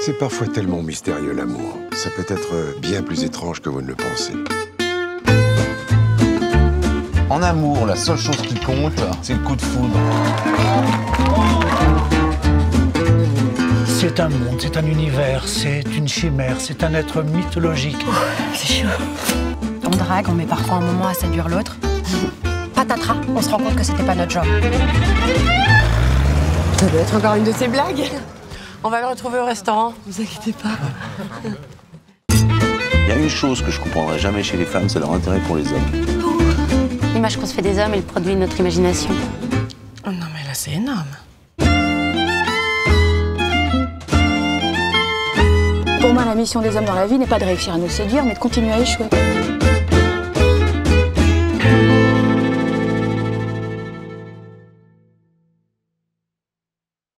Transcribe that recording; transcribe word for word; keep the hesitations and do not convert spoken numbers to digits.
C'est parfois tellement mystérieux, l'amour. Ça peut être bien plus étrange que vous ne le pensez. En amour, la seule chose qui compte, c'est le coup de foudre. C'est un monde, c'est un univers, c'est une chimère, c'est un être mythologique. Oh, c'est chaud. On drague, on met parfois un moment à séduire l'autre. Patatras, on se rend compte que c'était pas notre genre. Ça doit être encore une de ces blagues. On va le retrouver au restaurant, vous inquiétez pas. Il y a une chose que je comprendrai jamais chez les femmes, c'est leur intérêt pour les hommes. L'image qu'on se fait des hommes est le produit de notre imagination. Oh non mais là c'est énorme. Pour moi, la mission des hommes dans la vie n'est pas de réussir à nous séduire, mais de continuer à échouer.